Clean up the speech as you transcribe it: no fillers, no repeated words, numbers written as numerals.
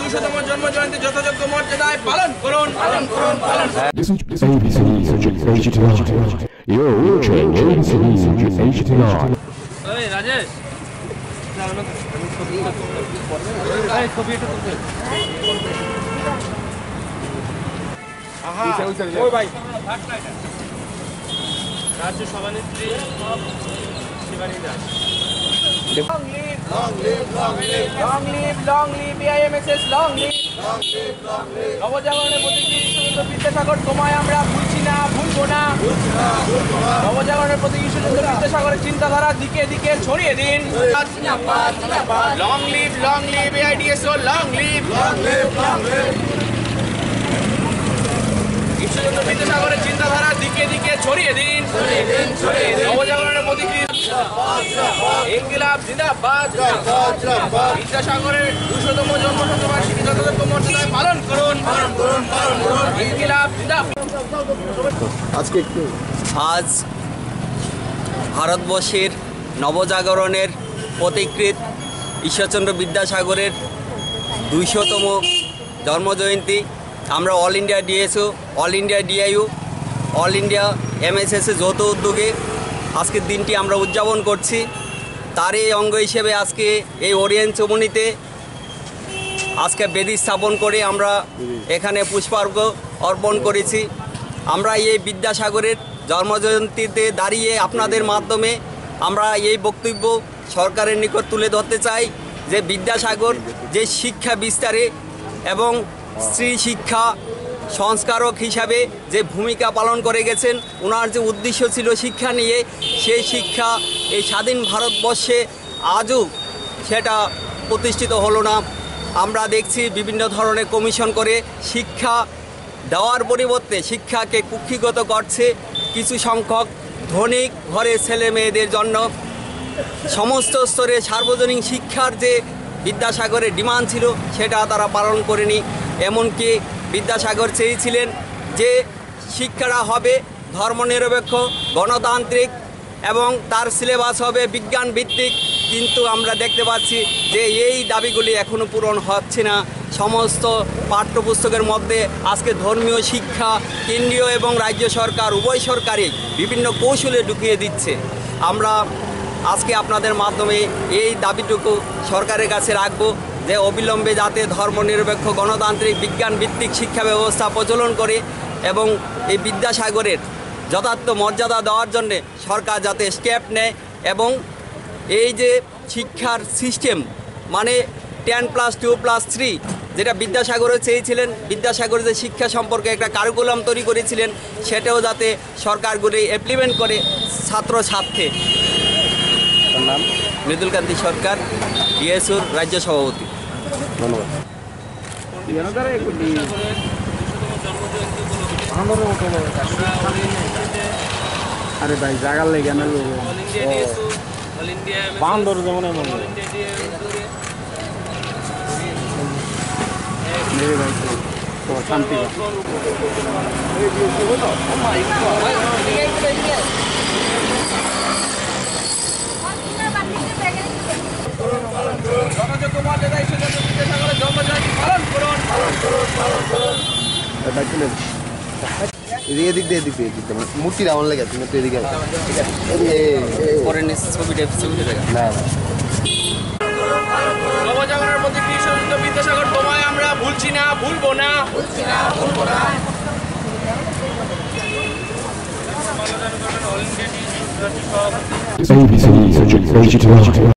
200তম জন্মজয়ন্তী যথাযোগ্য মর্যাদায় পালন করুন। রাজেশ রাজ্য সভানেত্রী Shivani Das. Long live, long live, long live, long live, long live BIMSS, long live, long live, long live. নবজাগরণের প্রতীকী ঈশ্বরচন্দ্র বিদ্যাসাগর তোমায় আমরা ভুলছি না, ভুলবো না। নবজাগরণের প্রতীকী ঈশ্বরচন্দ্র বিদ্যাসাগরের চিন্তাধারা দিকে দিকে ছড়িয়ে দিন। Long live, long live AIDSO, long live, long live, long live. Ishwarchandra বিদ্যাসাগরের চিন্তাধারা দিকে দিকে ছড়িয়ে দিন। নবজাগরণের প্রতীকী ইনকিলাব জিন্দাবাদ। বিদ্যাসাগরের 200তম জন্মশতবার্ষিকী যথাযোগ্য মর্যাদায় পালন করুন। ইনকিলাব জিন্দাবাদ। আজ ভারতবর্ষের নবজাগরণের পথিকৃৎ ঈশ্বরচন্দ্র বিদ্যাসাগরের 200তম জন্মজয়ন্তী আমরা all India DSO, all India DIU, all India MSS যৌথ উদ্যোগে আজকের দিনটি আমরা উদযাপন করছি। তারই অঙ্গ হিসেবে আজকে এই ওরিয়েন্ট চমুনিতে আজকে বেদি স্থাপন করে আমরা এখানে পুষ্পার্ঘ্য অর্পণ করেছি। আমরা এই বিদ্যাসাগরের জন্মজয়ন্তীতে দাঁড়িয়ে আপনাদের মাধ্যমে আমরা এই বক্তব্য সরকারের নিকট তুলে ধরতে চাই যে বিদ্যাসাগর যে শিক্ষা বিস্তারে এবং স্ত্রী শিক্ষা সংস্কারক হিসাবে যে ভূমিকা পালন করে গেছেন, ওনার যে উদ্দেশ্য ছিল শিক্ষা নিয়ে, সেই শিক্ষা এই স্বাধীন ভারতবর্ষে আজও সেটা প্রতিষ্ঠিত হলো না। আমরা দেখছি বিভিন্ন ধরনের কমিশন করে শিক্ষা দেওয়ার পরিবর্তে শিক্ষাকে কুক্ষিগত করছে কিছু সংখ্যক ধনিক ঘরের ছেলে মেয়েদের জন্য। সমস্ত স্তরে সার্বজনীন শিক্ষার যে বিদ্যাসাগরের ডিমান্ড ছিল সেটা তারা পালন করেনি। এমনকি বিদ্যাসাগর চেয়েছিলেন যে শিক্ষাটা হবে ধর্মনিরপেক্ষ, গণতান্ত্রিক এবং তার সিলেবাস হবে বিজ্ঞান ভিত্তিক, কিন্তু আমরা দেখতে পাচ্ছি যে এই দাবিগুলি এখনও পূরণ হচ্ছে না। সমস্ত পাঠ্যপুস্তকের মধ্যে আজকে ধর্মীয় শিক্ষা কেন্দ্রীয় এবং রাজ্য সরকার উভয় সরকারই বিভিন্ন কৌশলে ঢুকিয়ে দিচ্ছে। আমরা আজকে আপনাদের মাধ্যমে এই দাবিটুকু সরকারের কাছে রাখব যে অবিলম্বে যাতে ধর্মনিরপেক্ষ গণতান্ত্রিক বিজ্ঞান ভিত্তিক শিক্ষা ব্যবস্থা প্রচলন করে এবং এই বিদ্যাসাগরের যথার্থ মর্যাদা দেওয়ার জন্যে সরকার যাতে স্টেপ নেয় এবং এই যে শিক্ষার সিস্টেম মানে 10+2+3 যেটা বিদ্যাসাগরও চেয়েছিলেন, বিদ্যাসাগর যে শিক্ষা সম্পর্কে একটা কারিকুলাম তৈরি করেছিলেন সেটাও যাতে সরকারগুলি ইমপ্লিমেন্ট করে ছাত্র স্বার্থে। নাম মৃদুল কান্তি সরকার, ডিএসওর রাজ্য সভাপতি। ধন্যবাদ। আরে ভাই জাগার লেগে না বান্দর যেমন শান্তি যথাযোগ্য মর্যাদায় ঈশ্বরচন্দ্র বিদ্যাসাগরের জন্মজয়ন্তী পালন করুন। মূর্তি রাউন লেগে আছে এদিকে নবজাগরণের প্রতীকী ঈশ্বরচন্দ্র বিদ্যাসাগর তোমায় আমরা ভুলছি না, ভুলবো না।